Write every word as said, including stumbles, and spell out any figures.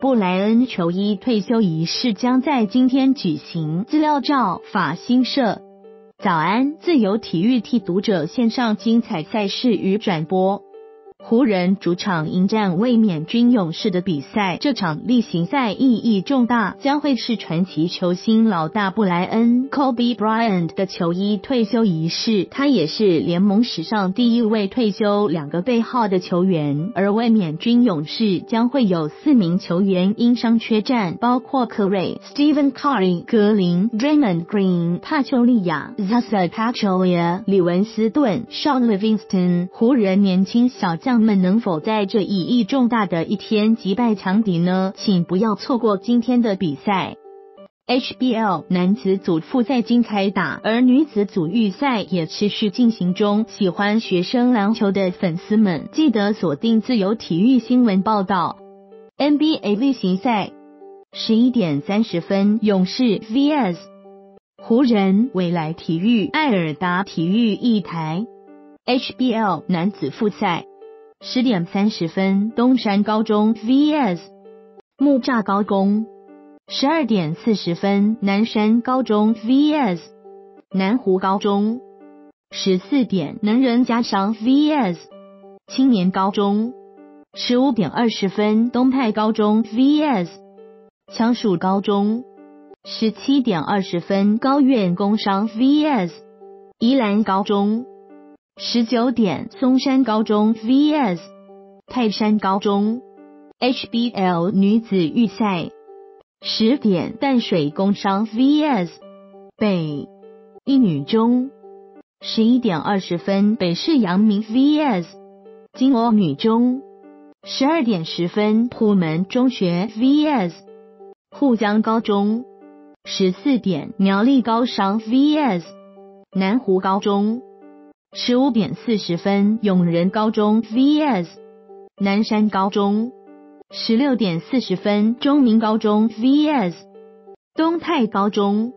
布莱恩球衣退休仪式将在今天举行。资料照法新社。早安，自由体育替读者线上精彩赛事与转播。湖人主场迎战卫冕军勇士的比赛，这场例行赛意义重大，将会是传奇球星老大布莱恩 Kobe Bryant 的球衣退休仪式。他也是联盟史上第一位退休两个背号的球员。而卫冕军勇士将会有四名球员因伤缺战，包括科瑞、Stephen Curry、格林、Draymond Green、帕丘利亚、Zaza Pachulia、李文斯顿、Sean Livingston。湖人年轻小将们能否在这意义重大的一天击败强敌呢？请不要错过今天的比赛。H B L 男子组复赛今开打，而女子组预赛也持续进行中。喜欢学生篮球的粉丝们，记得锁定自由体育新闻报道。N B A 例行赛十一点三十分，勇士 V S 湖人，未来体育、爱尔达体育一台。H B L 男子复赛十点三十分，东山高中 V S 木栅高工。十二点四十分，南山高中 V S 南湖高中。十四点，能仁家商 V S 青年高中。十五点二十分，东泰高中 V S 强树高中。十七点二十分，高苑工商 V S 宜兰高中。十九点，松山高中 V S 泰山高中。H B L 女子预赛十点，淡水工商 V S 北一女中。十一点二十分，北市阳明 V S 金瓯女中。十二点十分，埔门中学 V S 沪江高中。十四点，苗栗高商 V S 南湖高中。十五点四十分，永仁高中 V S 南山高中。十六点四十分，中明高中 V S 东泰高中。